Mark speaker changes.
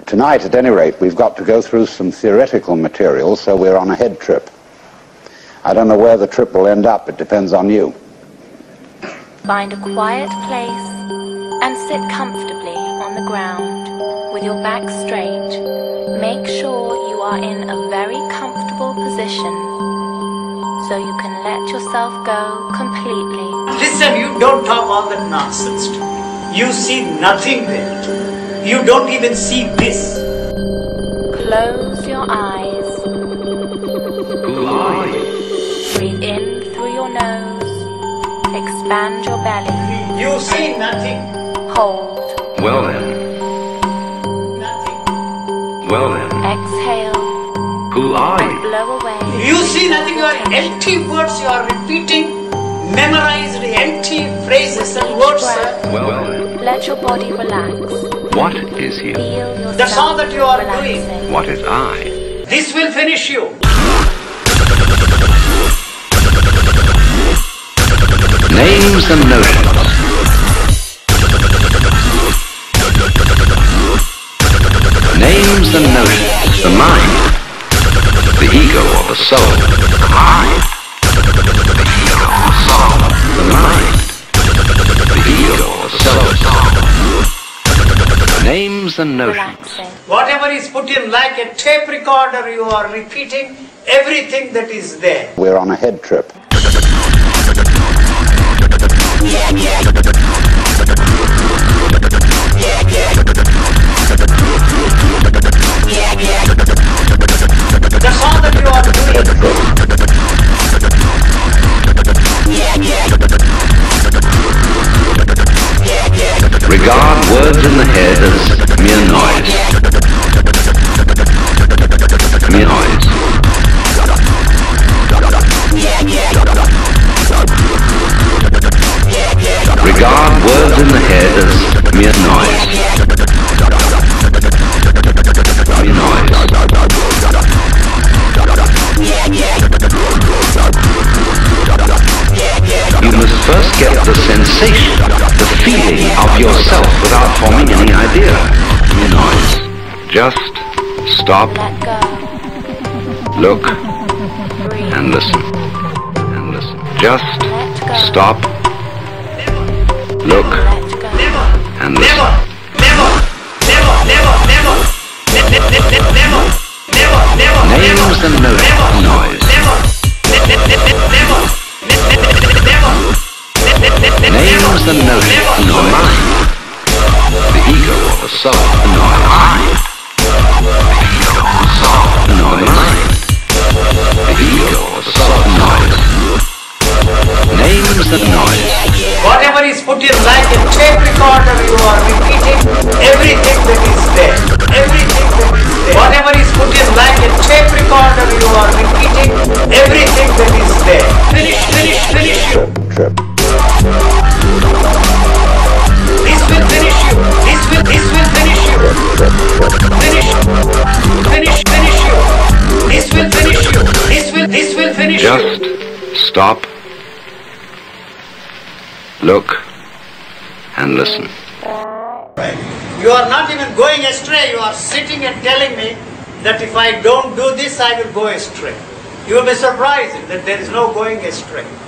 Speaker 1: Tonight, at any rate, we've got to go through some theoretical material, so we're on a head trip. I don't know where the trip will end up. It depends on you.
Speaker 2: Find a quiet place and sit comfortably on the ground with your back straight. Make sure you are in a very comfortable position so you can let yourself go completely.
Speaker 3: Listen, you don't talk all that nonsense to me. You see nothing there. You don't even see this.
Speaker 2: Close your eyes.
Speaker 4: Who are you?
Speaker 2: Breathe in through your nose. Expand your belly.
Speaker 3: You see nothing.
Speaker 2: Hold.
Speaker 4: Well then.
Speaker 3: Nothing.
Speaker 4: Well then.
Speaker 2: Exhale.
Speaker 4: Who are
Speaker 2: And
Speaker 4: you?
Speaker 2: blow away.
Speaker 3: You see nothing. You are empty words. You are repeating memorized empty phrases and words.
Speaker 4: Well then.
Speaker 2: Let your body relax.
Speaker 4: What is you?
Speaker 2: Feel yourself
Speaker 3: That's all that you are
Speaker 2: relaxing.
Speaker 3: doing.
Speaker 4: What is I?
Speaker 3: This will finish you.
Speaker 4: Names and notions. Names and notions. The mind. The ego or the soul. The mind. The ego or the soul. The mind. The ego or the soul. Names and notions.
Speaker 2: Relaxing.
Speaker 3: Whatever is put in like a tape recorder, you are repeating everything that is there.
Speaker 1: We're on a head trip.
Speaker 3: That's all that you are doing.
Speaker 4: Regard words in the head as mere noise. Mere noise. Regard words in the head as mere noise. Mere noise. You must first get the sensation, the feeling of yourself without forming any idea. Mere noise. Just stop,
Speaker 2: Let go.
Speaker 4: look,
Speaker 2: Breathe.
Speaker 4: and listen. And listen. Just
Speaker 2: Let go.
Speaker 4: stop, look,
Speaker 2: Let go.
Speaker 3: Never,
Speaker 4: and
Speaker 3: never,
Speaker 4: listen.
Speaker 3: never, never, never, never, never, never,
Speaker 4: Names and notions. Noise. Names and notions. The mind. The ego or the soul. Noise. The ego or the soul. Noise. The ego or the soul. Noise. Names and noise.
Speaker 3: Whatever is put in like a tape recorder, you are repeating everything that is there. Everything that is there. Whatever is put in like a tape recorder, you are repeating everything that is there. Finish, finish, finish you.
Speaker 1: Trip.
Speaker 3: This will finish you. This will finish you. Finish, finish, finish you. This will finish you. This will finish you.
Speaker 4: Just stop, look, and listen.
Speaker 3: You are not even going astray. You are sitting and telling me that if I don't do this, I will go astray. You will be surprised that there is no going astray.